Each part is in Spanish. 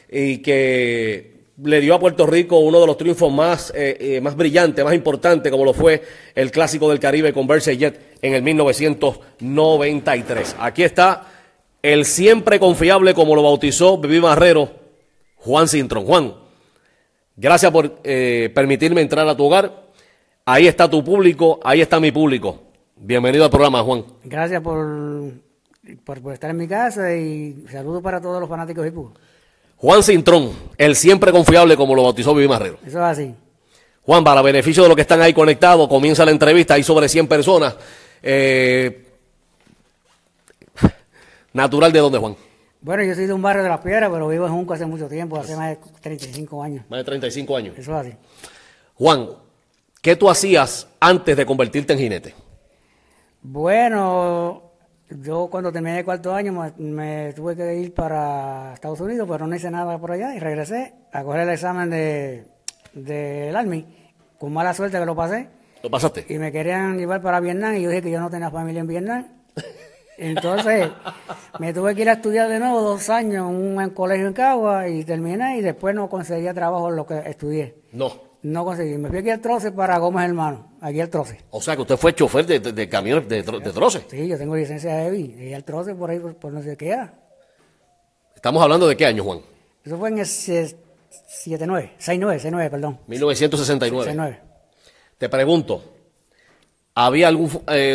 y que le dio a Puerto Rico uno de los triunfos más brillantes, más importantes, como lo fue el Clásico del Caribe con Jet en el 1993. Aquí está el siempre confiable, como lo bautizó Bebé Marrero, Juan Cintrón. Juan, gracias por permitirme entrar a tu hogar. Ahí está tu público, ahí está mi público. Bienvenido al programa, Juan. Gracias por estar en mi casa y saludos para todos los fanáticos de fútbol. Juan Cintrón, el siempre confiable, como lo bautizó Bebé Marrero. Eso es así. Juan, para beneficio de los que están ahí conectados, comienza la entrevista, hay sobre 100 personas. ¿Natural de dónde, Juan? Bueno, yo soy de un barrio de Las Piedras, pero vivo en Junco hace mucho tiempo, hace más de 35 años. Más de 35 años. Eso es así. Juan, ¿qué tú hacías antes de convertirte en jinete? Bueno, yo cuando terminé el cuarto año me tuve que ir para Estados Unidos, pero no hice nada por allá y regresé a coger el examen del Army. Con mala suerte que lo pasé. ¿Lo pasaste? Y me querían llevar para Vietnam y yo dije que yo no tenía familia en Vietnam. Entonces me tuve que ir a estudiar de nuevo 2 años en un colegio en Cagua y terminé y después no conseguía trabajo en lo que estudié. No conseguí. Me fui aquí al Troce para Gómez Hermano, aquí al Troce. O sea que usted fue chofer de camiones de Troce. Sí, yo tengo licencia de heavy. Y al Troce por ahí, por no sé qué era. ¿Estamos hablando de qué año, Juan? Eso fue en el 69, perdón. 1969. 69. Te pregunto, ¿había un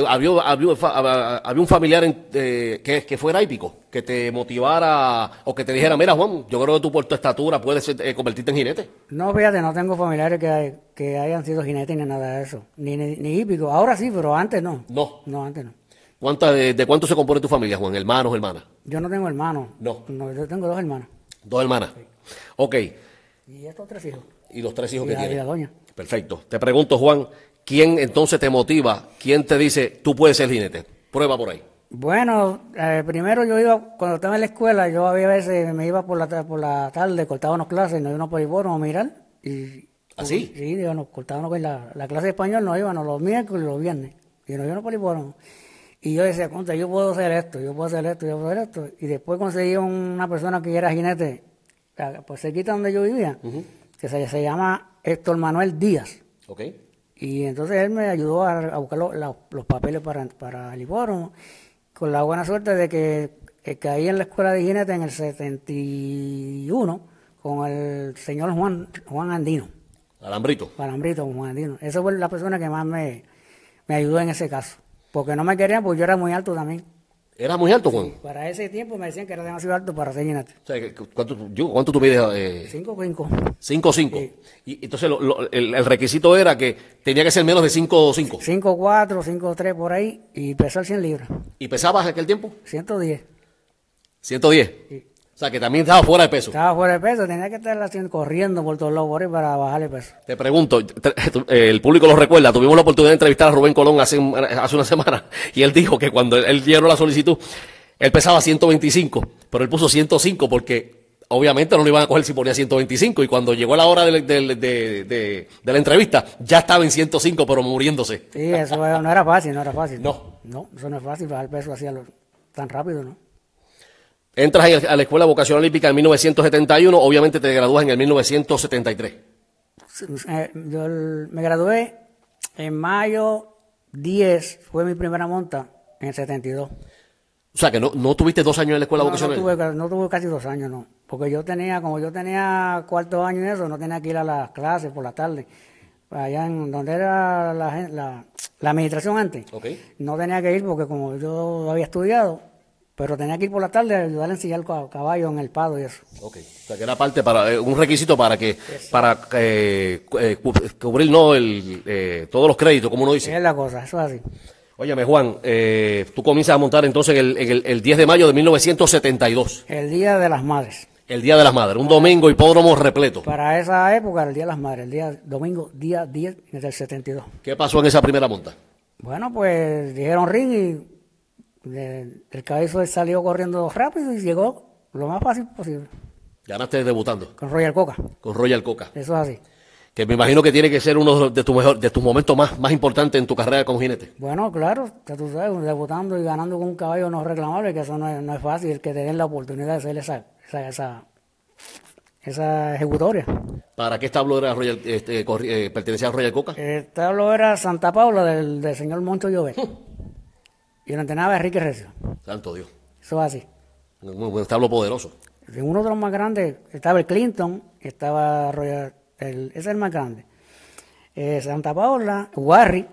familiar que fuera hípico, que te motivara o que te dijera, mira, Juan, yo creo que tú por tu estatura puedes convertirte en jinete? No, fíjate, no tengo familiares que hayan sido jinetes ni nada de eso, ni hípicos. Ahora sí, pero antes no. No, antes no. ¿De cuánto se compone tu familia, Juan? ¿Hermanos o hermanas? Yo no tengo hermanos. No, yo tengo 2 hermanas. 2 hermanas. Sí. Ok. Y estos 3 hijos. Y los 3 hijos que tienes. Y la doña. Perfecto. Te pregunto, Juan, ¿quién entonces te motiva? ¿Quién te dice, tú puedes ser jinete? Prueba por ahí. Bueno, primero yo iba, cuando estaba en la escuela, yo había veces me iba por la tarde, cortábamos clases, nos íbamos por el bono a mirar. ¿Así? Sí, nos cortábamos con la clase de español, nos íbamos los miércoles y los viernes. Y nos íbamos por el bono. Y yo decía, contra, yo puedo hacer esto. Y después conseguí una persona que era jinete, pues cerquita donde yo vivía, que se llama Héctor Manuel Díaz. Ok. Y entonces él me ayudó a buscar los papeles para el hipódromo, con la buena suerte de que caí en la escuela de jinete en el 71 con el señor Juan Andino. Alambrito, Juan Andino. Esa fue la persona que más me ayudó en ese caso. Porque no me querían, porque yo era muy alto también. ¿Era muy alto, Juan? Sí, para ese tiempo me decían que era demasiado alto para ser jinete. O sea, ¿cuánto tú mides? 5'5". 5'5". Sí. Y entonces el requisito era que tenía que ser menos de 5'5". 5'4", 5'3", por ahí, y pesar 100 libras. ¿Y pesabas en aquel tiempo? 110. 110. Sí. O sea, que también estaba fuera de peso. Estaba fuera de peso, tenía que estar corriendo por todos lados por ahí para bajarle peso. Te pregunto, el público lo recuerda, tuvimos la oportunidad de entrevistar a Rubén Colón hace una semana, y él dijo que cuando él llenó la solicitud, él pesaba 125, pero él puso 105 porque obviamente no lo iban a coger si ponía 125, y cuando llegó la hora de la entrevista, ya estaba en 105, pero muriéndose. Sí, eso no era fácil. No, eso no es fácil, bajar peso así tan rápido, ¿no? Entras a la Escuela Vocacional Hípica en 1971, obviamente te gradúas en el 1973. Yo me gradué en mayo 10, fue mi primera monta, en el 72. O sea, que no tuviste 2 años en la Escuela Vocacional. No tuve casi 2 años, no. Porque como yo tenía cuarto año y eso, no tenía que ir a las clases por la tarde. Allá en donde era la administración antes. Okay. No tenía que ir porque como yo había estudiado, pero tenía que ir por la tarde a ayudar a ensillar caballo en el pado y eso. Ok, o sea que era parte un requisito para cubrir todos los créditos, como uno dice. Es la cosa, eso es así. Óyeme, Juan, tú comienzas a montar entonces el 10 de mayo de 1972. El Día de las Madres. El Día de las Madres, un domingo, hipódromo repleto. Para esa época, el Día de las Madres, domingo, día 10 del 72. ¿Qué pasó en esa primera monta? Bueno, pues dijeron ring y el caballo salió corriendo rápido y llegó lo más fácil posible. Ganaste debutando. Con Royal Coca. Con Royal Coca. Eso es así. Que me imagino que tiene que ser uno de tus momentos más importantes en tu carrera como jinete. Bueno, claro, ya tú sabes, debutando y ganando con un caballo no reclamable, que eso no es fácil, el que te den la oportunidad de hacer esa ejecutoria. ¿Para qué establo era Royal, pertenecía a Royal Coca? El establo era Santa Paula del señor Moncho Llover. Y lo entrenaba Enrique Recio. Santo Dios. Eso es así. Un establo poderoso. En uno de los más grandes estaba el Clinton, estaba Royal, ese es el más grande. Santa Paula, Warri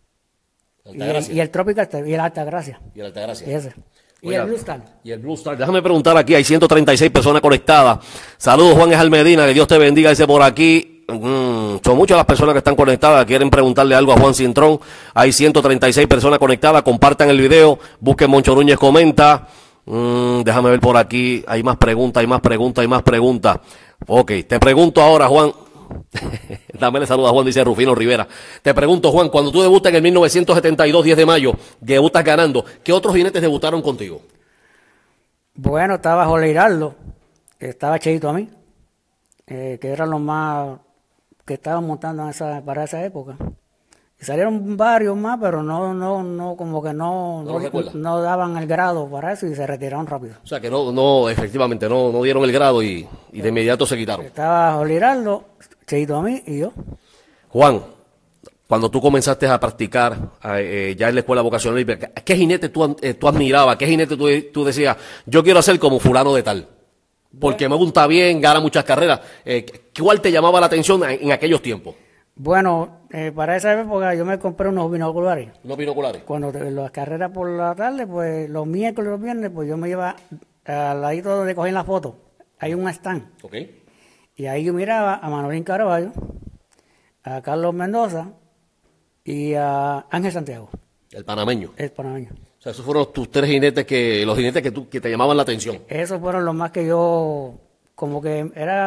y el Tropical y el Altagracia. Y el Altagracia. Ese. Y Oiga, el Blue Star. Y el Blue Star. Déjame preguntar aquí, hay 136 personas conectadas. Saludos, Juan Ejal Medina, que Dios te bendiga, dice por aquí. Son muchas las personas que están conectadas, quieren preguntarle algo a Juan Cintrón. Hay 136 personas conectadas, compartan el video, busquen Moncho Núñez comenta. Déjame ver por aquí, hay más preguntas, hay más preguntas, hay más preguntas. Ok, te pregunto ahora, Juan. Dame saludo a Juan, dice Rufino Rivera. Te pregunto, Juan, cuando tú debutas en el 1972, 10 de mayo, debutas ganando, ¿qué otros jinetes debutaron contigo? Bueno, estaba Jorge Hiraldo, estaba Cheito a mí, que eran los más que estaban montando para esa época. Y salieron varios más, pero no como que no daban el grado para eso y se retiraron rápido. O sea que efectivamente no dieron el grado y de inmediato se quitaron. Estaba Jorge Hiraldo, Cheito a mí y yo. Juan, cuando tú comenzaste a practicar ya en la escuela vocacional, ¿qué jinete tú admirabas? ¿Qué jinete tú decías, yo quiero hacer como fulano de tal? Porque me gusta bien, gana muchas carreras. ¿Cuál te llamaba la atención en aquellos tiempos? Bueno, para esa época yo me compré unos binoculares. ¿Unos binoculares? Cuando las carreras por la tarde, pues los miércoles y los viernes, pues yo me iba al ladito donde cogían las fotos. Hay un stand. Ok. Y ahí yo miraba a Manolín Caraballo, a Carlos Mendoza y a Ángel Santiago. El panameño. El panameño. O sea, esos fueron tus tres jinetes los jinetes que te llamaban la atención. Esos fueron los más que yo, como que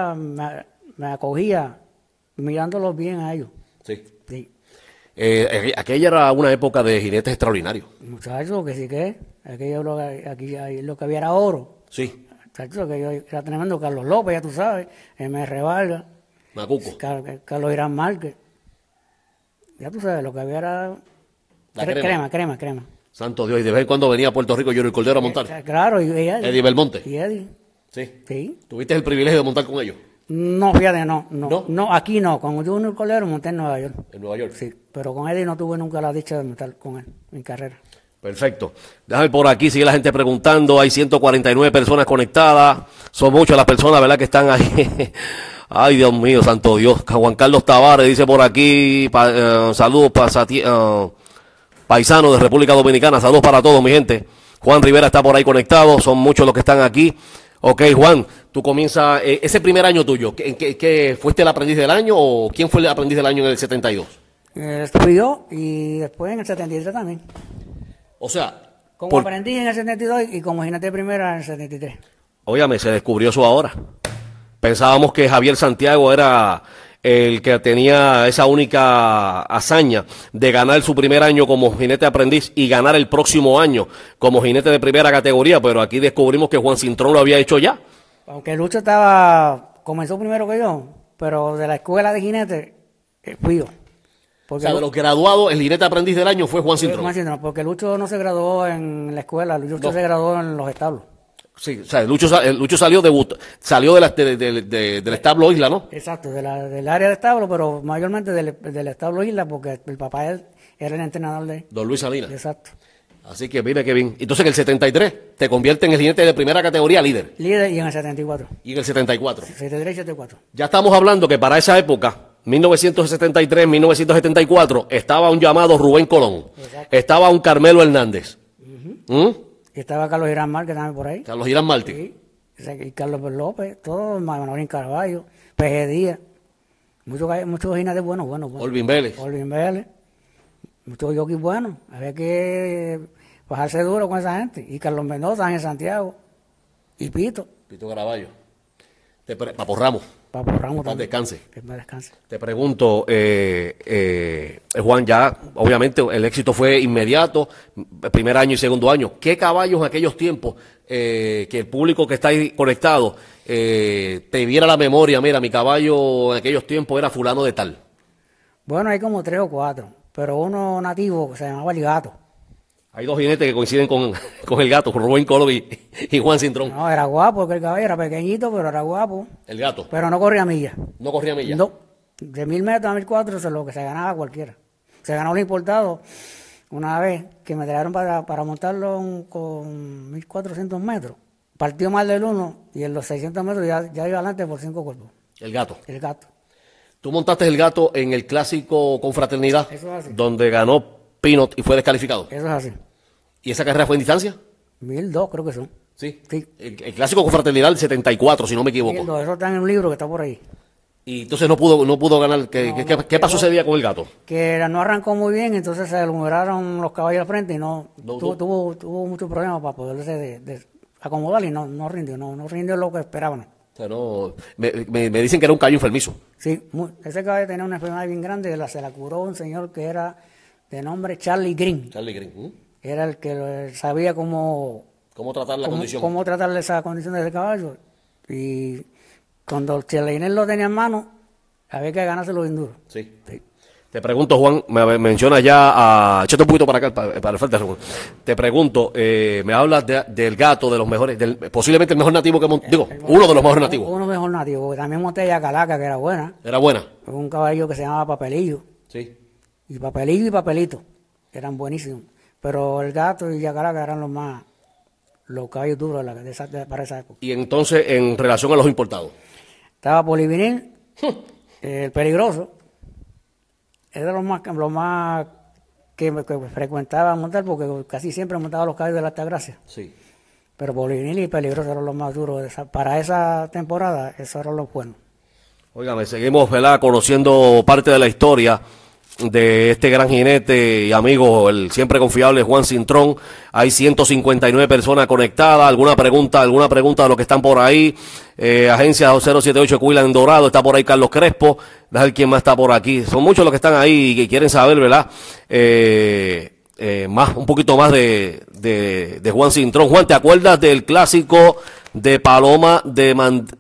me acogía mirándolos bien a ellos. Sí. Sí. Aquella era una época de jinetes extraordinarios. Muchachos, que sí que, aquí lo que había era oro. Sí. Muchachos, que yo era tremendo, Carlos López, ya tú sabes, M.R. Vargas, Macuco. Carlos Irán Márquez. Ya tú sabes, lo que había era crema. Santo Dios, y de vez en cuando venía a Puerto Rico Yuri Cordero a montar. Claro, y Eddie. Eddie Belmonte. Y Eddie. Sí. ¿Tuviste el privilegio de montar con ellos? No, fíjate, no, aquí no, con Junior Cordero monté en Nueva York. En Nueva York. Sí, pero con Eddie no tuve nunca la dicha de montar con él en carrera. Perfecto. Déjame por aquí, sigue la gente preguntando. Hay 149 personas conectadas. Son muchas las personas, ¿verdad?, que están ahí. Ay, Dios mío, santo Dios. Juan Carlos Tavares dice por aquí, saludos paisanos de República Dominicana. Saludos para todos, mi gente. Juan Rivera está por ahí conectado. Son muchos los que están aquí. Ok, Juan, tú comienzas, ese primer año tuyo, ¿qué fuiste el aprendiz del año o quién fue el aprendiz del año en el 72? Fui yo y después en el 73 también. O sea... Como aprendiz en el 72 y como jinete de primera en el 73. Óyame, se descubrió eso ahora. Pensábamos que Javier Santiago era el que tenía esa única hazaña de ganar su primer año como jinete aprendiz y ganar el próximo año como jinete de primera categoría, pero aquí descubrimos que Juan Cintrón lo había hecho ya. Aunque Lucho comenzó primero que yo, pero de la escuela de jinete fui yo. Porque o sea, de los graduados, el jinete aprendiz del año fue Juan Cintrón. Porque Lucho no se graduó en la escuela, Lucho se graduó en los establos. Sí, o sea, Lucho salió del establo Isla, ¿no? Exacto, del área de establo, pero mayormente del establo Isla, porque el papá era el entrenador de... Don Luis Salinas. Exacto. Así que mire qué bien. Entonces en el 73 te convierte en el jinete de primera categoría líder. Líder y en el 74. Y en el 74. 73 y 74. Ya estamos hablando que para esa época, 1973, 1974, estaba un llamado Rubén Colón. Exacto. Estaba un Carmelo Hernández. Y estaba Carlos Irán Márquez también por ahí. Carlos Irán Márquez. Sí. Y Carlos López, todos, Manolín Caraballo, P.G. Díaz. Muchos jinetes buenos. Olvin Vélez. Muchos jockeys buenos. Había que bajarse duro con esa gente. Y Carlos Mendoza, Ángel Santiago. Y Pito Caraballo. Papo Ramos. También. Descanse. Que descanse. Te pregunto, Juan, ya obviamente el éxito fue inmediato, primer año y segundo año. ¿Qué caballos en aquellos tiempos, que el público que está ahí conectado, te viera la memoria? Mira, mi caballo en aquellos tiempos era fulano de tal. Bueno, hay como 3 o 4, pero uno nativo que se llamaba El Gato. Hay dos jinetes que coinciden con el gato, con Rubén Colón y Juan Cintrón. No, era guapo, porque el caballo era pequeñito, pero era guapo. El gato. Pero no corría millas. No corría millas. No, de 1000 metros a 1400 es lo que se ganaba cualquiera. Se ganó un importado una vez que me trajeron para montarlo con 1400 metros. Partió mal del 1 y en los 600 metros ya iba adelante por 5 cuerpos. El gato. El gato. Tú montaste el gato en el clásico Confraternidad, Eso es así. donde ganó Pinot y fue descalificado. Eso es así. ¿Y esa carrera fue en distancia? 1002 creo que son. Sí. Sí. El clásico Confraternidad del 74, si no me equivoco. 1002, eso está en un libro que está por ahí. Y entonces no pudo ganar. ¿Qué pasó ese día con el gato? Que no arrancó muy bien, entonces se numeraron los caballos al frente y No, tuvo muchos problemas para poderse de acomodar y no rindió lo que esperaban. O sea, no, me dicen que era un caballo enfermizo. Sí, ese caballo tenía una enfermedad bien grande, se la curó un señor que era de nombre Charlie Green. Charlie Green. Era el que sabía ¿Cómo tratar la condición? cómo tratarle esa condición del caballo. Y cuando Charlie Green lo tenía en mano, había que ganárselo bien duro. Sí. Te pregunto, Juan, me mencionas ya a... Échate un poquito para acá, para el frente. Te pregunto, me hablas del gato, de los mejores, posiblemente el mejor nativo que digo, uno de los mejores nativos. Uno mejor nativo, porque también monté a Calaca, que era buena. Era buena. Un caballo que se llamaba Papelillo. Sí. Y Papelillo y Papelito. Eran buenísimos. Pero el gato y Yacalaca eran los caballos duros para esa época. Y entonces, en relación a los importados. Estaba Polivinil, el peligroso. Era los más que frecuentaba montar, porque casi siempre montaba los caballos de la Altagracia. Sí. Pero Polivinil y peligroso eran los más duros. Para esa temporada, esos eran los buenos. Óigame, seguimos, ¿verdad?, conociendo parte de la historia de este gran jinete y amigo, el siempre confiable Juan Cintrón. Hay 159 personas conectadas. ¿Alguna pregunta de los que están por ahí? Agencia 078 Cuila en Dorado, está por ahí Carlos Crespo. Déjame ver quién más está por aquí. Son muchos los que están ahí y que quieren saber, ¿verdad? Un poquito más de Juan Cintrón. Juan, ¿te acuerdas del clásico de Paloma de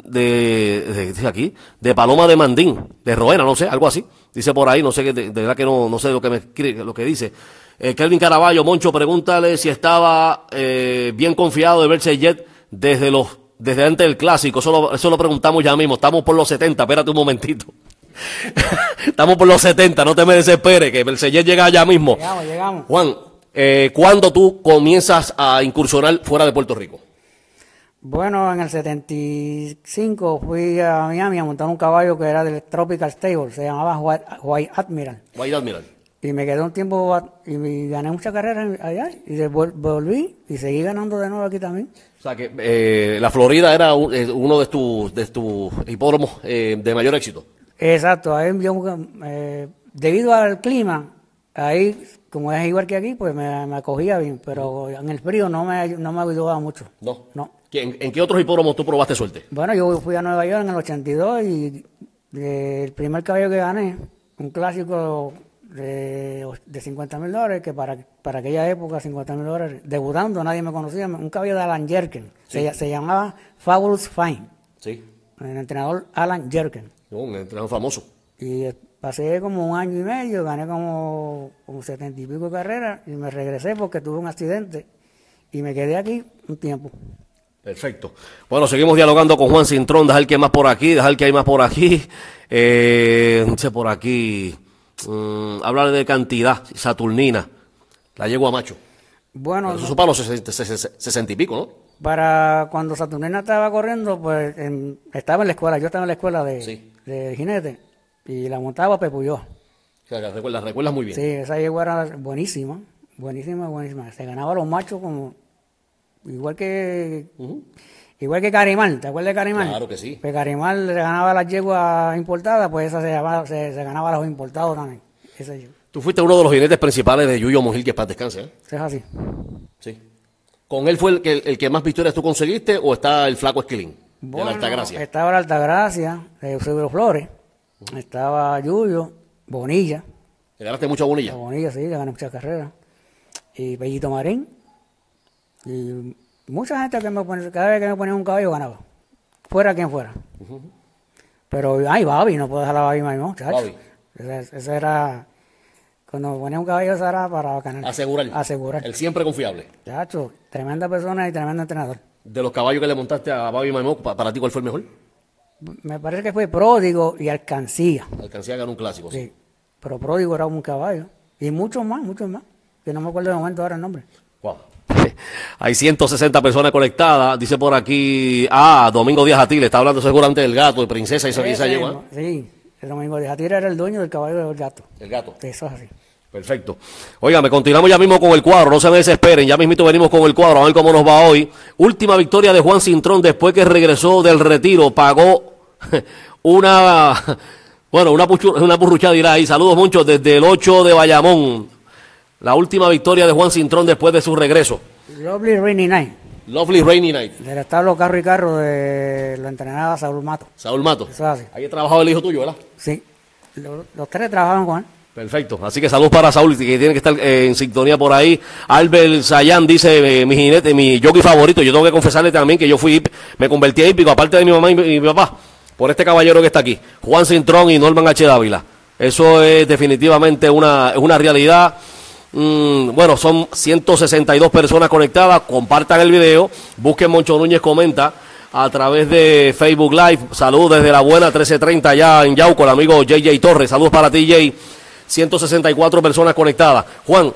Paloma de Mandín, de Roena, no sé, algo así? Dice por ahí, no sé, de verdad que no sé lo que dice. Kelvin Caraballo, Moncho, pregúntale si estaba bien confiado de verse Jet desde antes del clásico. Eso lo preguntamos ya mismo. Estamos por los 70, espérate un momentito. Estamos por los 70, no te me desesperes, que el Jet llega allá mismo. Llegamos. Juan, ¿cuándo tú comienzas a incursionar fuera de Puerto Rico? Bueno, en el 75 fui a Miami a montar un caballo que era del Tropical Stable, se llamaba White Admiral. White Admiral. Y me quedé un tiempo y gané muchas carreras allá y volví y seguí ganando de nuevo aquí también. O sea que la Florida era uno de tus hipódromos de mayor éxito. Exacto, ahí debido al clima, ahí como es igual que aquí, pues me acogía bien, pero en el frío no me ayudaba mucho. No. ¿En qué otros hipódromos tú probaste suerte? Bueno, yo fui a Nueva York en el 82 y el primer caballo que gané, un clásico de $50,000, que para aquella época $50,000, debutando, nadie me conocía, un caballo de Alan Jerken, sí. Se llamaba Fabulous Fine, sí. El entrenador Alan Jerken. Un entrenador famoso. Y pasé como un año y medio, gané como 70 y pico de carreras y me regresé porque tuve un accidente y me quedé aquí un tiempo. Perfecto. Bueno, seguimos dialogando con Juan Cintrón. Dejar que hay más por aquí. No sé, por aquí. Hablar de cantidad. Saturnina. La yegua macho. Bueno. Pero eso para los 60 y pico, ¿no? Para cuando Saturnina estaba corriendo, pues estaba en la escuela. Yo estaba en la escuela de jinete y la montaba Pepuyó. O sea, la recuerdas muy bien. Sí, esa yegua era buenísima. Se ganaba a los machos como... Igual que Carimal, ¿te acuerdas de Carimal? Claro que sí. Pues Carimal le ganaba a las yeguas importadas, pues esa se ganaba a los importados también. Esa yegua. Tú fuiste uno de los jinetes principales de Yuyo Mojil, que es paz descanse, ¿eh? Es así. Sí. ¿Con él fue el que más victorias tú conseguiste o está el flaco Esquilín? Bueno, de la Altagracia. Estaba la Altagracia, Eusebio Flores, estaba Yuyo, Bonilla. ¿Le ganaste mucho a Bonilla? A Bonilla, sí, le gané muchas carreras. Y Bellito Marín. Y mucha gente cada vez que me ponía un caballo ganaba, fuera quien fuera. Pero Babi, no puedo dejar a Babi más, muchacho. Ese era Cuando ponía un caballo era para ganar. Asegurar. Asegurar. El siempre confiable. Chacho, tremenda persona y tremendo entrenador. De los caballos que le montaste a Bobby Maimó, para ti, ¿cuál fue el mejor? Me parece que fue Pródigo y Alcancía. Alcancía a ganar un clásico. Sí, pero Pródigo era un caballo. Y muchos más, que no me acuerdo de momento ahora el nombre. Wow. Hay 160 personas conectadas. Dice por aquí, Domingo Díaz Atile, está hablando seguramente del gato, de Princesa, y esa llegó, ¿eh? Sí, el Domingo Díaz Atile era el dueño del caballo del gato. El gato. Eso es así. Perfecto. Óigame, continuamos ya mismo con el cuadro, no se me desesperen, ya mismito venimos con el cuadro, a ver cómo nos va hoy. Última victoria de Juan Cintrón después que regresó del retiro, pagó una purruchada, dirá ahí. Saludos muchos desde el 8 de Bayamón. La última victoria de Juan Cintrón después de su regreso. Lovely Rainy Night. Lovely Rainy Night. Del establo Carro y Carro lo entrenaba Saúl Mato. Saúl Mato. Eso es así. Ahí ha trabajado el hijo tuyo, ¿verdad? Sí. Los tres trabajaban con él. Perfecto. Así que saludos para Saúl, que tiene que estar en sintonía por ahí. Albert Sayán dice, mi jinete, mi jockey favorito. Yo tengo que confesarle también que me convertí en hípico, aparte de mi mamá y mi papá, por este caballero que está aquí, Juan Cintrón y Norman H. Dávila. Eso es definitivamente una realidad. Bueno, son 162 personas conectadas. Compartan el video. Busquen Moncho Núñez Comenta a través de Facebook Live. Saludos desde la buena 1330 allá en Yauco, el amigo JJ Torres. Saludos para ti, Jay. 164 personas conectadas. Juan,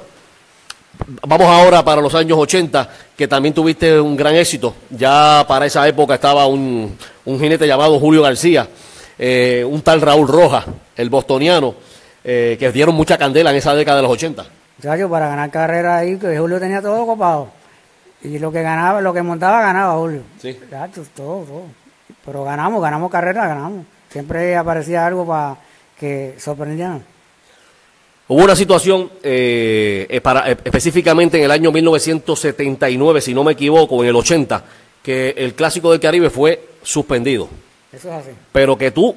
vamos ahora para los años 80, que también tuviste un gran éxito. Ya para esa época estaba un jinete llamado Julio García, un tal Raúl Rojas, el bostoniano, que dieron mucha candela en esa década de los 80. Chacho, para ganar carrera ahí, que Julio tenía todo copado. Y lo que ganaba, lo que montaba, ganaba Julio. Sí. Chacho, todo. Pero ganamos carrera, ganamos. Siempre aparecía algo para que sorprendieran. Hubo una situación específicamente en el año 1979, si no me equivoco, en el 80, que el Clásico del Caribe fue suspendido. Eso es así. Pero que tú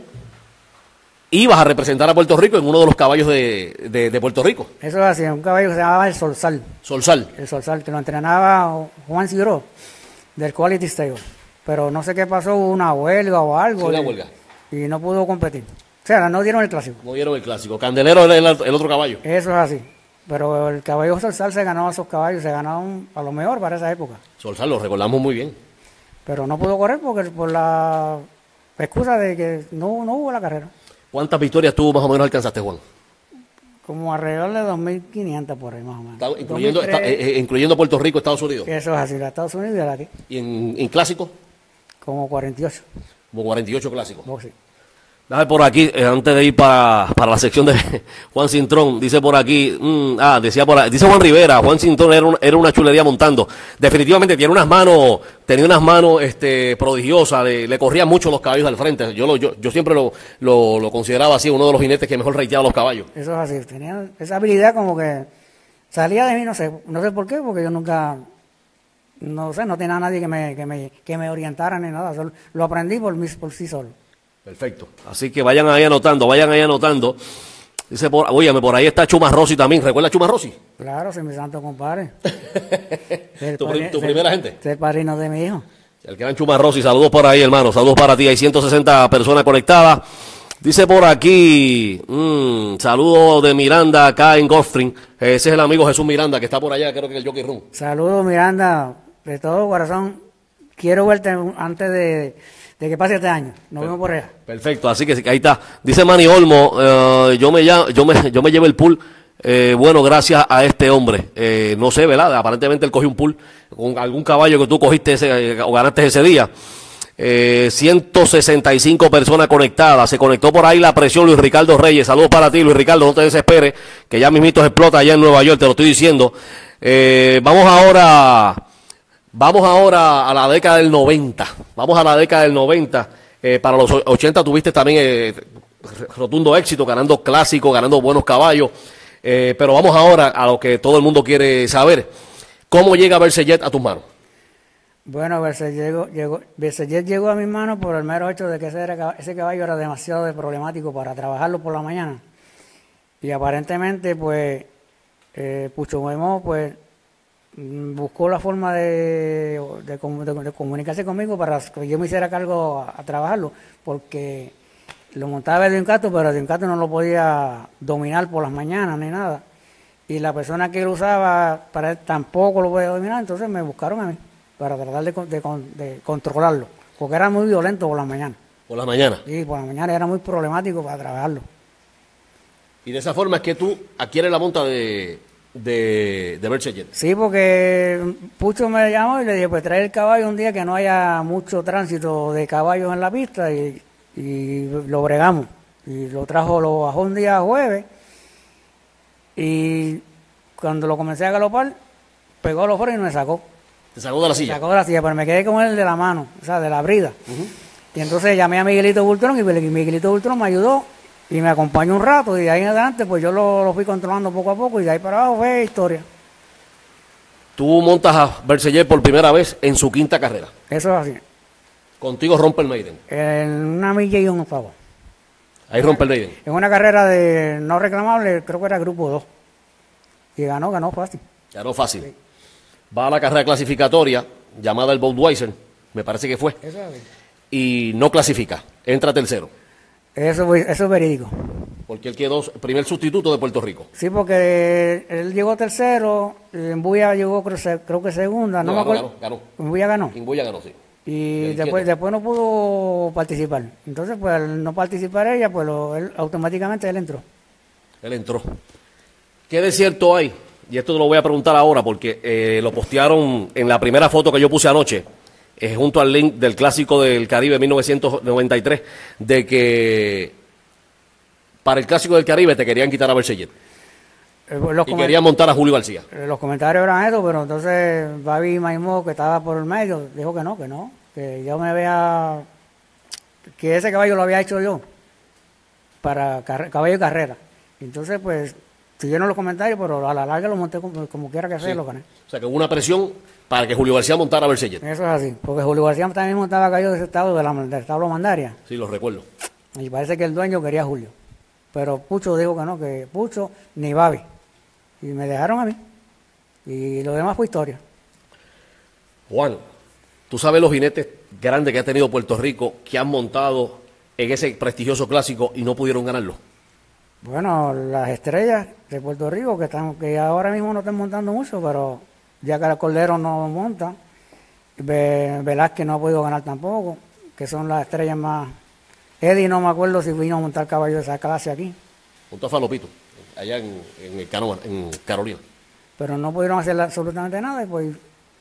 ibas a representar a Puerto Rico en uno de los caballos de Puerto Rico. Eso es así, un caballo que se llamaba el Solsal. Solsal. El Solsal, que lo entrenaba Juan Cigro, del Quality Stable. Pero no sé qué pasó, hubo una huelga o algo. Sí, una huelga. Y no pudo competir. O sea, no dieron el clásico. No dieron el clásico. Candelero era el otro caballo. Eso es así. Pero el caballo Solsal se ganó a esos caballos, se ganó a lo mejor para esa época. Solsal, lo recordamos muy bien. Pero no pudo correr por la excusa de que no hubo la carrera. ¿Cuántas victorias tú más o menos alcanzaste, Juan? Como alrededor de 2.500 por ahí más o menos. Incluyendo Puerto Rico, Estados Unidos. Eso es así, la Estados Unidos y la aquí. ¿Y en clásicos? Como 48. Como 48 clásicos. Oh, sí. Déjame por aquí, antes de ir para la sección de Juan Cintrón, dice por aquí, dice Juan Rivera, Juan Cintrón era una chulería montando. Definitivamente tenía unas manos prodigiosas, le corrían mucho los caballos al frente. Yo siempre lo consideraba así, uno de los jinetes que mejor reiteaba los caballos. Eso es así, tenía esa habilidad como que salía de mí, no sé por qué, porque yo nunca, no tenía nadie que me orientara ni nada, solo, lo aprendí por sí solo. Perfecto. Así que vayan ahí anotando. Dice, por ahí está Chuma Rossi también. ¿Recuerda a Chuma Rossi? Claro, si mi santo compadre. ¿Tu primera gente? Es el padrino de mi hijo. El gran Chuma Rossi. Saludos por ahí, hermano. Saludos para ti. Hay 160 personas conectadas. Dice por aquí, saludos de Miranda acá en Gulfstream. Ese es el amigo Jesús Miranda que está por allá, creo que en el Jockey Room. Saludos, Miranda. De todo corazón. Quiero verte antes de que pase este año. Nos vemos por allá. Perfecto, así que ahí está. Dice Manny Olmo, yo me llevo el pool, bueno, gracias a este hombre. No sé, ¿verdad? Aparentemente él cogió un pool con algún caballo que tú cogiste o ganaste ese día. 165 personas conectadas. Se conectó por ahí la presión Luis Ricardo Reyes. Saludos para ti, Luis Ricardo, no te desesperes, que ya mismito explota allá en Nueva York, te lo estoy diciendo. Vamos ahora a la década del 90. Vamos a la década del 90. Para los 80 tuviste también rotundo éxito, ganando clásicos, ganando buenos caballos. Pero vamos ahora a lo que todo el mundo quiere saber. ¿Cómo llega Berset a tus manos? Bueno, Berset llegó a mis manos por el mero hecho de que ese caballo era demasiado problemático para trabajarlo por la mañana. Y aparentemente, pues, Pucho Memo, pues, buscó la forma de comunicarse conmigo para que yo me hiciera cargo a trabajarlo, porque lo montaba Edwin Castro, pero Edwin Castro no lo podía dominar por las mañanas ni nada. y la persona que lo usaba para él tampoco lo podía dominar, entonces me buscaron a mí para tratar de controlarlo, porque era muy violento por la mañana. ¿Por la mañana? Sí, por la mañana era muy problemático para trabajarlo. Y de esa forma es que tú adquieres la monta de Berset. Sí, porque Pucho me llamó y le dije, pues trae el caballo un día que no haya mucho tránsito de caballos en la pista y lo bregamos. Y lo bajó un día jueves y cuando lo comencé a galopar, pegó los frenos y me sacó. ¿Te sacó de la silla? Me sacó de la silla, pero me quedé con él de la mano, o sea, de la brida. Y entonces llamé a Miguelito Bultrón y Miguelito Bultrón me ayudó y me acompañó un rato y de ahí en adelante pues yo lo fui controlando poco a poco y de ahí para abajo fue historia. Tú montas a Berset por primera vez en su quinta carrera. Eso es así. Contigo rompe el maiden. En una milla y un octavo. Ahí rompe el maiden. En una carrera de no reclamable, creo que era grupo 2. Y ganó fácil. Ganó fácil. Sí. Va a la carrera clasificatoria, llamada el Budweiser, me parece que fue, Eso es así. y no clasifica, entra tercero. Eso es verídico. Porque él quedó primer sustituto de Puerto Rico. Sí, porque él llegó tercero, en Buya llegó creo que segunda, no me acuerdo. Ganó. En Buya ganó. En Buya ganó, sí. Y después no pudo participar. Entonces, pues al no participar ella, pues automáticamente él entró. Él entró. ¿Qué de cierto hay? Y esto te lo voy a preguntar ahora porque lo postearon en la primera foto que yo puse anoche, junto al link del Clásico del Caribe 1993, de que para el Clásico del Caribe te querían quitar a Berset. Y querían montar a Julio García. Los comentarios eran eso, pero entonces Babi Maimó, que estaba por el medio, dijo que no, que yo me vea que ese caballo lo había hecho yo para caballo de carrera. Entonces, pues, siguieron los comentarios, pero a la larga lo monté como quiera que sea, Sí. lo gané. O sea, que hubo una presión para que Julio García montara a Berset. Eso es así, porque Julio García también montaba caballo de ese estado, del establo Mandaria. Sí, lo recuerdo. Y parece que el dueño quería a Julio. Pero Pucho dijo que no, que Pucho ni Babi. Y me dejaron a mí. Y lo demás fue historia. Juan, tú sabes los jinetes grandes que ha tenido Puerto Rico que han montado en ese prestigioso clásico y no pudieron ganarlo. Bueno, las estrellas de Puerto Rico que ahora mismo no están montando mucho, pero ya que el Cordero no monta, Velázquez no ha podido ganar tampoco, que son las estrellas más. Eddie no me acuerdo si vino a montar caballo de esa clase aquí. Montó a Falopito, allá en Carolina. Pero no pudieron hacer absolutamente nada y pues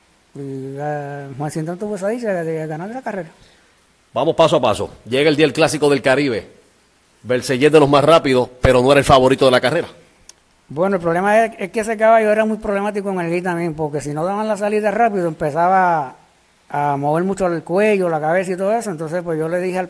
Juan Cintrón tuvo esa dicha de ganar la carrera. Vamos paso a paso. Llega el día del Clásico del Caribe. Berset de los más rápidos, pero no era el favorito de la carrera. Bueno, el problema es que ese caballo era muy problemático en el guía también, porque si no daban la salida rápido empezaba a mover mucho el cuello, la cabeza y todo eso. Entonces, pues yo le dije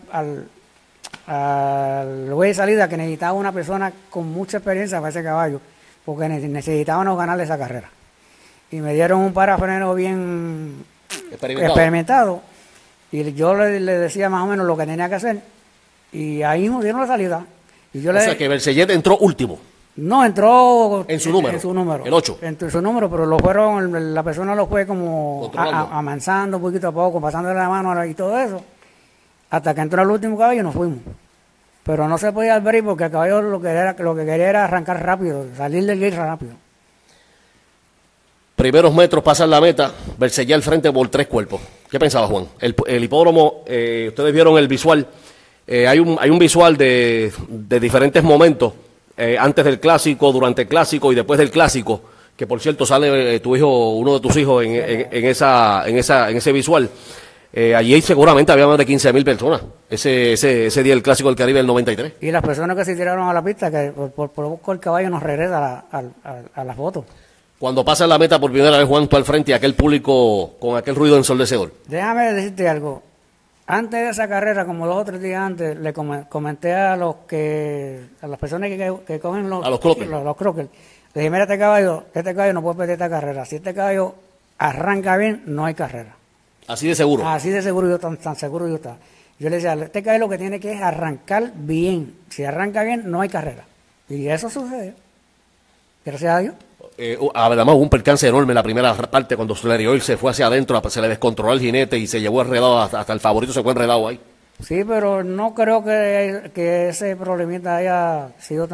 al güey de salida que necesitaba una persona con mucha experiencia para ese caballo, porque necesitábamos ganarle esa carrera. Y me dieron un parafrenero bien experimentado y yo le decía más o menos lo que tenía que hacer y ahí nos dieron la salida. Y yo o sea que Berset entró último. No, entró en su número. El 8. En su número, pero la persona lo fue como amansando poquito a poco, pasándole la mano y todo eso. Hasta que entró el último caballo y nos fuimos. Pero no se podía abrir porque el caballo lo que quería era arrancar rápido, salir del gate rápido. Primeros metros pasan la meta, Berset al frente por 3 cuerpos. ¿Qué pensaba Juan? El hipódromo, ustedes vieron el visual. Hay un visual de diferentes momentos, antes del clásico, durante el clásico y después del clásico, que por cierto sale tu hijo, uno de tus hijos en ese visual. Allí seguramente había más de 15,000 personas, ese día del Clásico del Caribe del 93. Y las personas que se tiraron a la pista, que por poco el caballo nos regresa a la foto. Cuando pasa la meta por primera vez, Juan, tú al frente y aquel público con aquel ruido ensordecedor. Déjame decirte algo. Antes de esa carrera, como 2 o 3 días antes, le comenté a las personas que cogen los croquers. Le dije, mira, este caballo no puede perder esta carrera. Si este caballo arranca bien, no hay carrera. Así de seguro. Así de seguro tan seguro yo estaba. Yo le decía, este caballo lo que tiene que es arrancar bien. Si arranca bien, no hay carrera. Y eso sucedió. Gracias a Dios. Además hubo un percance enorme en la primera parte cuando Soler se fue hacia adentro, se le descontroló el jinete y se llevó enredado, hasta el favorito se fue enredado ahí. Sí, pero no creo que ese problemita haya sido tan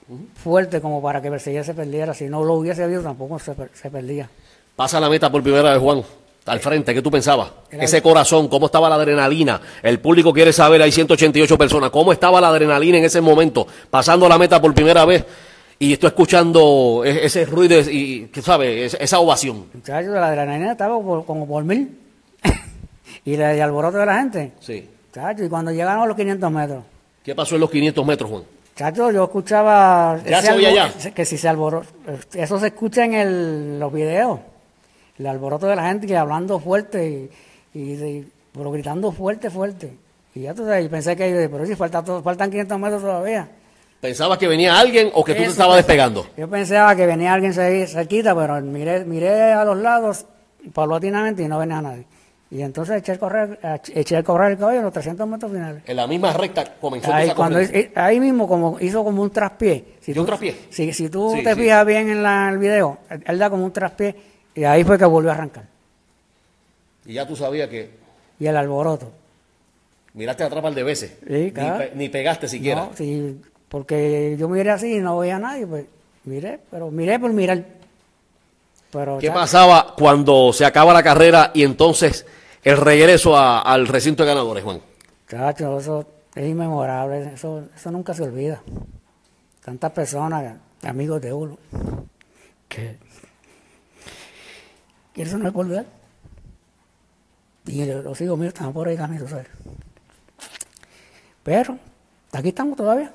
fuerte como para que Bercellé se perdiera. Si no lo hubiese habido, tampoco se perdía. Pasa la meta por primera vez, Juan. Al frente, ¿qué tú pensabas? Era Ese corazón, ¿cómo estaba la adrenalina? El público quiere saber, hay 188 personas, ¿cómo estaba la adrenalina en ese momento? Pasando la meta por primera vez y estoy escuchando ese ruido y, ¿sabes? Esa ovación. Muchachos, la adrenalina estaba como por 1000. Y el alboroto de la gente. Sí. Chacho, y cuando llegaron a los 500 metros. ¿Qué pasó en los 500 metros, Juan? Chacho, yo escuchaba... ¿Ya se oía ya? Que si se alborotó... Eso se escucha en los videos. El alboroto de la gente que hablando fuerte pero gritando fuerte, fuerte. Y ya tú sabes, pensé que... Pero si faltan 500 metros todavía. ¿Pensabas que venía alguien o que tú te estabas despegando? Yo pensaba que venía alguien cerquita, pero miré a los lados paulatinamente y no venía nadie. Y entonces eché a correr el caballo en los 300 metros finales. En la misma recta comenzó Ahí, a correr. ahí mismo hizo como un traspié. ¿Un traspié? Si tú te fijas bien en el video, él da como un traspié y ahí fue que volvió a arrancar. Y ya tú sabías que... Y el alboroto. Miraste atrás un par de veces. Sí, claro. Ni pegaste siquiera. No, sí, porque yo miré así y no veía a nadie, pues miré por mirar. Pero, ¿Qué pasaba cuando se acaba la carrera y entonces el regreso al recinto de ganadores, Juan? Chacho, eso es inmemorable, eso nunca se olvida. Tantas personas, amigos de uno, que eso no es volver. Y los hijos míos están por ahí también, tú sabes. Pero aquí estamos todavía.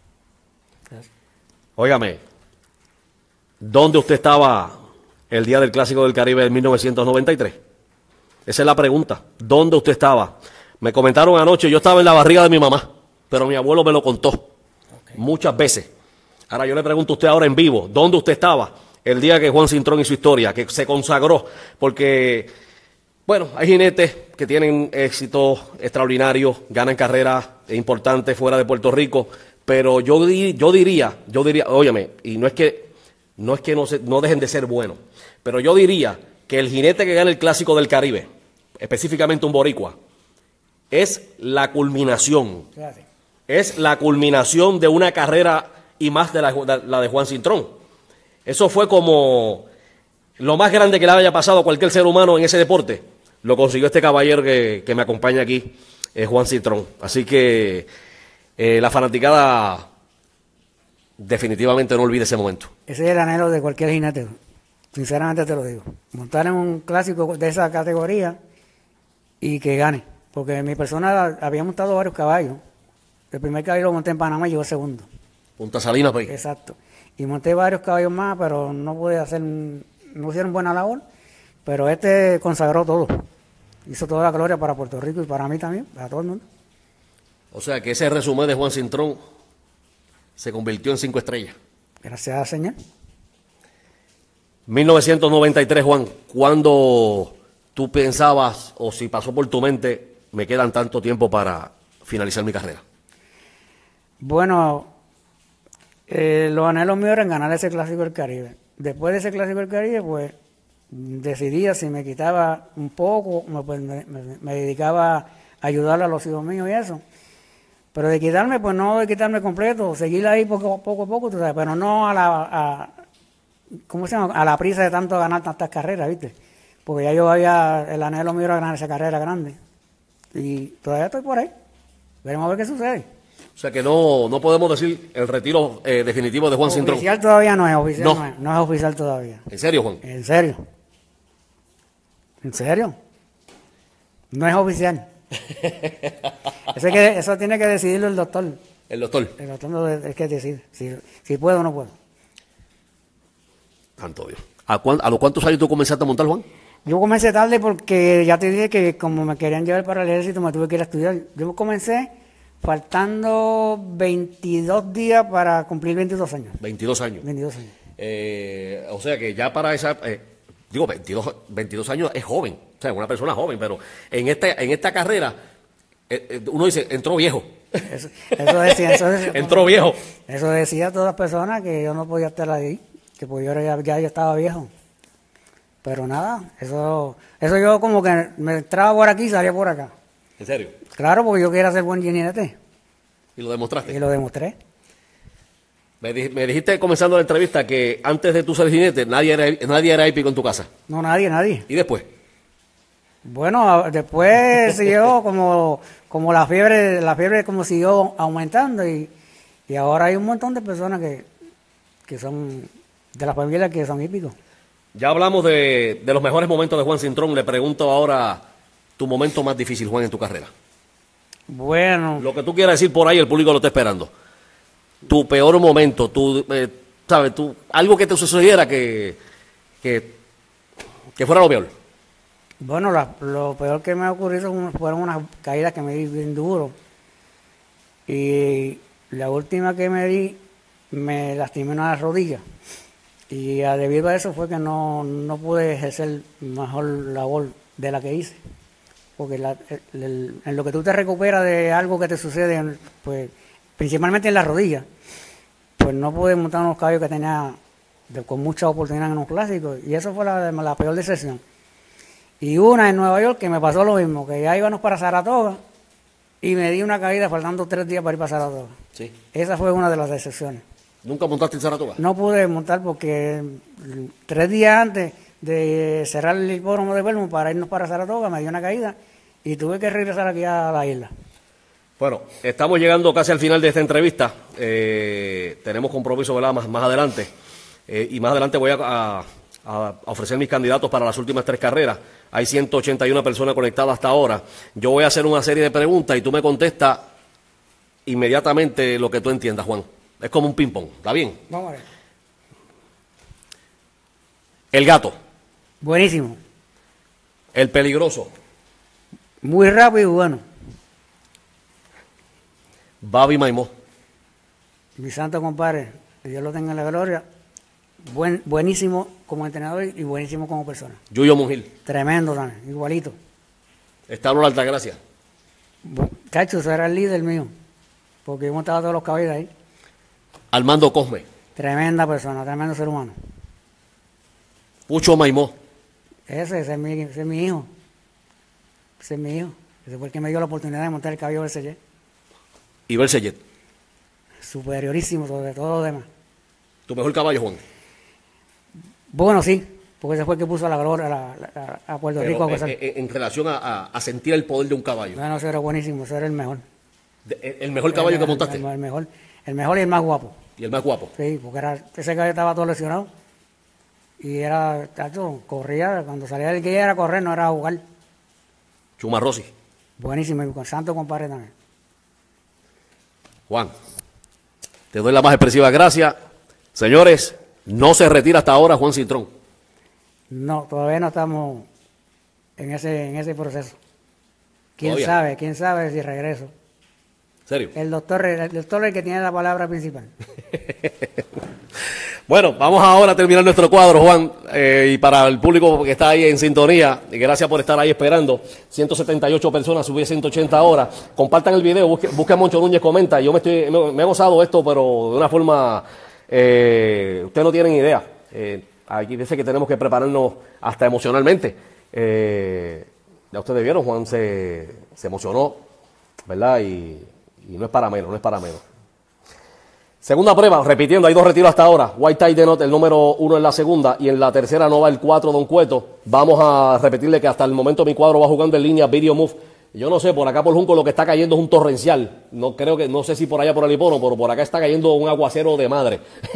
Óigame, ¿dónde usted estaba el día del Clásico del Caribe de 1993? Esa es la pregunta. ¿Dónde usted estaba? Me comentaron anoche, yo estaba en la barriga de mi mamá, pero mi abuelo me lo contó muchas veces. Ahora yo le pregunto a usted ahora en vivo, ¿dónde usted estaba el día que Juan Cintrón hizo historia, que se consagró? Porque, bueno, hay jinetes que tienen éxito extraordinario, ganan carreras importantes fuera de Puerto Rico, pero yo diría, óyeme, y no es que no dejen de ser buenos, pero yo diría que el jinete que gana el Clásico del Caribe, específicamente un boricua, es la culminación. Es la culminación de una carrera y más de la de Juan Cintrón. Eso fue como lo más grande que le haya pasado a cualquier ser humano en ese deporte. Lo consiguió este caballero que me acompaña aquí, Juan Cintrón. Así que la fanaticada definitivamente no olvide ese momento. Ese es el anhelo de cualquier jinete, sinceramente te lo digo. Montar en un clásico de esa categoría y que gane. Porque mi persona había montado varios caballos. El primer caballo lo monté en Panamá y llegó segundo. Punta Salinas, pues. Exacto. Y monté varios caballos más, pero no hicieron buena labor. Pero este consagró todo. Hizo toda la gloria para Puerto Rico y para mí también, para todo el mundo. O sea que ese resumen de Juan Cintrón se convirtió en 5 estrellas. Gracias, señor. 1993, Juan, ¿cuándo tú pensabas, o si pasó por tu mente, me quedan tanto tiempo para finalizar mi carrera? Bueno, los anhelos míos eran ganar ese Clásico del Caribe. Después de ese Clásico del Caribe, pues decidía si me quitaba un poco, pues, me dedicaba a ayudar a los hijos míos y eso. Pero de quitarme, pues no de quitarme completo, seguir ahí poco a poco, tú sabes, pero no ¿cómo se llama? A la prisa de tanto ganar tantas carreras, ¿viste? Porque ya yo el anhelo mío era ganar esa carrera grande. Y todavía estoy por ahí. Veremos a ver qué sucede. O sea que no podemos decir el retiro definitivo de Juan Cintrón. Oficial todavía no es, oficial No. no es oficial todavía. ¿En serio, Juan? ¿En serio? ¿En serio? No es oficial. Eso tiene que decidirlo el doctor. El doctor. El doctor no es que decide si puedo o no puedo. Santo Dios. ¿A los cuántos años tú comenzaste a montar, Juan? Yo comencé tarde porque ya te dije que como me querían llevar para el ejército me tuve que ir a estudiar. Yo comencé faltando 22 días para cumplir 22 años. 22 años. 22 años. O sea que ya para esa... 22 años es joven. O sea, una persona joven, pero en esta carrera uno dice, entró viejo. Eso decía. Entró viejo. Eso decía todas las personas que yo no podía estar ahí, que pues yo ya estaba viejo. Pero nada, eso yo como que me entraba por aquí y salía por acá. ¿En serio? Claro, porque yo quería ser buen jinete. ¿Y lo demostraste? Y lo demostré. Me dijiste comenzando la entrevista que antes de tu ser jinete nadie era hípico en tu casa. No, nadie. ¿Y después? Bueno, después siguió como la fiebre como siguió aumentando y ahora hay un montón de personas que son de la familia que son hípicos. Ya hablamos de los mejores momentos de Juan Cintrón. Le pregunto ahora tu momento más difícil, Juan, en tu carrera. Bueno. Lo que tú quieras decir por ahí, el público lo está esperando. Tu peor momento, ¿sabes? Algo que te sucediera que fuera lo peor. Bueno, lo peor que me ha ocurrido fueron unas caídas que me di bien duro. Y la última que me di, me lastimé una rodilla. Y debido a eso fue que no pude ejercer mejor labor de la que hice. Porque en lo que tú te recuperas de algo que te sucede, pues principalmente en la rodilla, pues no pude montar unos caballos que tenía con mucha oportunidad en unos clásicos. Y eso fue la peor decepción. Y una en Nueva York que me pasó lo mismo, que ya íbamos para Saratoga y me di una caída faltando 3 días para ir para Saratoga. Sí. Esa fue una de las decepciones. ¿Nunca montaste en Saratoga? No pude montar porque 3 días antes de cerrar el hipódromo de Belmont para irnos para Saratoga me dio una caída y tuve que regresar aquí a la isla. Bueno, estamos llegando casi al final de esta entrevista. Tenemos compromiso, ¿verdad? Más adelante. Y más adelante voy a ofrecer mis candidatos para las últimas 3 carreras. Hay 181 personas conectadas hasta ahora. Yo voy a hacer una serie de preguntas y tú me contestas inmediatamente lo que tú entiendas, Juan. Es como un ping-pong, ¿está bien? Vamos a ver. El gato. Buenísimo. El peligroso. Muy rápido y bueno. Babi Maimó. Mi santo compadre, que Dios lo tenga en la gloria. Buenísimo como entrenador y buenísimo como persona. Yuyo Mungil. Tremendo también, igualito. Establo Altagracia. Cacho, ese era el líder mío, porque yo montaba todos los caballos ahí. Armando Cosme. Tremenda persona, tremendo ser humano. Pucho Maimó. Ese es mi hijo. Ese es mi hijo. Ese fue el que me dio la oportunidad de montar el caballo BCG. Y Bersellet. Superiorísimo sobre todo lo demás. ¿Tu mejor caballo, Juan? Bueno, sí, porque ese fue el que puso a la gloria a Puerto Pero, Rico. en relación a sentir el poder de un caballo. Bueno, ese era buenísimo, ese era el mejor. ¿El mejor caballo que montaste? El mejor y el más guapo. ¿Y el más guapo? Sí, porque ese caballo estaba todo lesionado. Y era, tacho, corría, cuando salía del que era a correr, no era a jugar. Chuma Rossi. Buenísimo, y con santo compadre también. Juan, te doy la más expresiva gracias. Señores, no se retira hasta ahora Juan Cintrón. No, todavía no estamos en ese proceso. ¿Quién sabe si regreso? ¿Serio? El doctor es el que tiene la palabra principal. Bueno, vamos ahora a terminar nuestro cuadro, Juan, y para el público que está ahí en sintonía, y gracias por estar ahí esperando. 178 personas, subí 180 ahora. Compartan el video, busquen a Moncho Núñez, comenta. Yo me he gozado esto, pero de una forma, ustedes no tienen idea. Aquí dice que tenemos que prepararnos hasta emocionalmente. Ya ustedes vieron, Juan se emocionó, ¿verdad? Y no es para menos, no es para menos. Segunda prueba, repitiendo, hay 2 retiros hasta ahora. White Tie Denot, el número 1 en la segunda, y en la tercera no va el 4, Don Cueto. Vamos a repetirle que hasta el momento mi cuadro va jugando en línea Video Move. Yo no sé, por acá por Junco lo que está cayendo es un torrencial. No sé si por allá por el hipódromo, pero por acá está cayendo un aguacero de madre.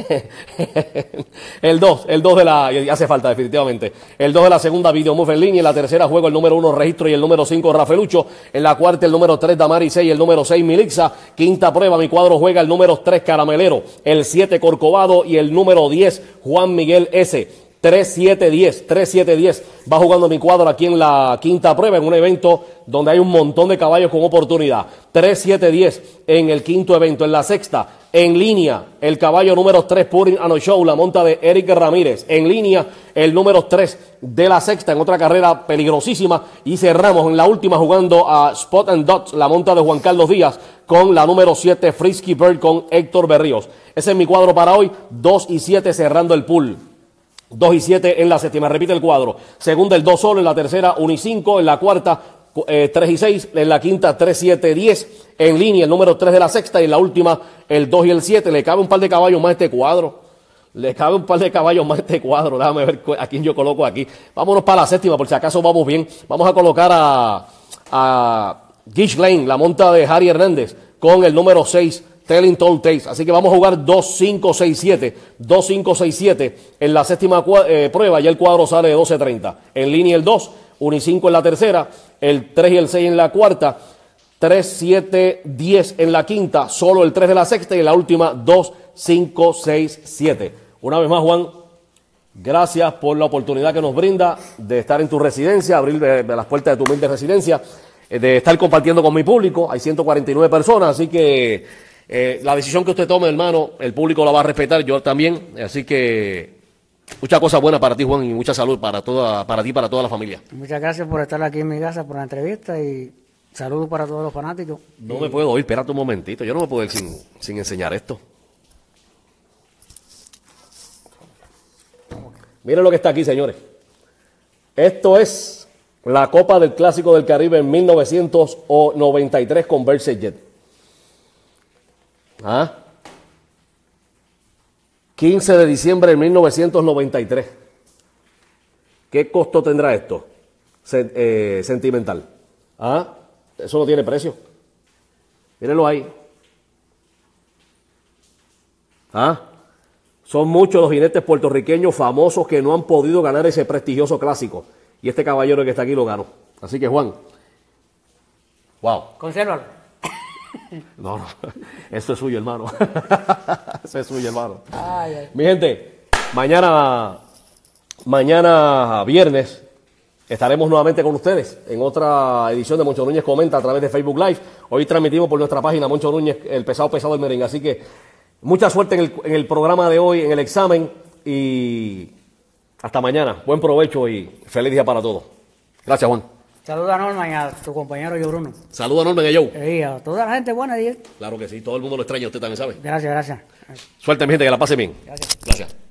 El 2 de la, y hace falta definitivamente. El 2 de la segunda Video Move en línea, en la tercera juego el número 1 Registro y el número 5 Rafaelucho. En la cuarta el número 3 Damari 6 y el número 6 Milixa. Quinta prueba, mi cuadro juega el número 3 Caramelero, el 7 Corcovado y el número 10 Juan Miguel S. 3-7-10 va jugando mi cuadro aquí en la quinta prueba, en un evento donde hay un montón de caballos con oportunidad. 3-7-10 en el quinto evento. En la sexta, en línea, el caballo número 3 Purin Ano Show, la monta de Eric Ramírez. En línea, el número 3 de la sexta, en otra carrera peligrosísima. Y cerramos en la última jugando a Spot and Dots, la monta de Juan Carlos Díaz, con la número 7 Frisky Bird con Héctor Berríos. Ese es mi cuadro para hoy, 2 y 7 cerrando el pool. 2 y 7 en la séptima, repite el cuadro. Segunda el 2 solo, en la tercera 1 y 5, en la cuarta 3 y 6, en la quinta 3, 7, 10, en línea el número 3 de la sexta y en la última el 2 y el 7. Le cabe un par de caballos más a este cuadro. Déjame ver a quién yo coloco aquí. Vámonos para la séptima, por si acaso vamos bien. Vamos a colocar a Gish Lane, la monta de Harry Hernández, con el número 6, Telling Tall Tales. Así que vamos a jugar 2, 5, 6, 7. 2, 5, 6, 7 en la séptima prueba. Ya el cuadro sale de 12.30. En línea el 2, 1 y 5 en la tercera, el 3 y el 6 en la cuarta, 3, 7, 10 en la quinta, solo el 3 de la sexta y en la última 2, 5, 6, 7. Una vez más, Juan, gracias por la oportunidad que nos brinda de estar en tu residencia, abrir las puertas de tu humilde residencia, de estar compartiendo con mi público. Hay 149 personas, así que la decisión que usted tome, hermano, el público la va a respetar, yo también. Así que muchas cosas buenas para ti, Juan, y mucha salud para ti y para toda la familia. Muchas gracias por estar aquí en mi casa, por la entrevista, y saludos para todos los fanáticos. No me puedo ir, espérate un momentito, yo no me puedo ir sin enseñar esto. Miren lo que está aquí, señores. Esto es la Copa del Clásico del Caribe en 1993 con Verseyjet. 15 de diciembre de 1993. ¿Qué costo tendrá esto? Sentimental. Eso no tiene precio. Mírenlo ahí. Son muchos los jinetes puertorriqueños famosos que no han podido ganar ese prestigioso clásico. Y este caballero que está aquí lo ganó. Así que, Juan, wow. Consérvalo. No, eso es suyo, hermano. Eso es suyo, hermano. Mi gente, mañana viernes estaremos nuevamente con ustedes en otra edición de Moncho Núñez Comenta a través de Facebook Live. Hoy transmitimos por nuestra página Moncho Núñez, el pesado del merengue. Así que mucha suerte en el programa de hoy, en el examen, y hasta mañana. Buen provecho y feliz día para todos. Gracias, Juan. Saluda a Norman y a tu compañero yo, Bruno. Saluda a Norman y a Joe. Sí, a toda la gente buena, Diego. Claro que sí, todo el mundo lo extraña, usted también sabe. Gracias. Suerte, mi gente, que la pase bien. Gracias.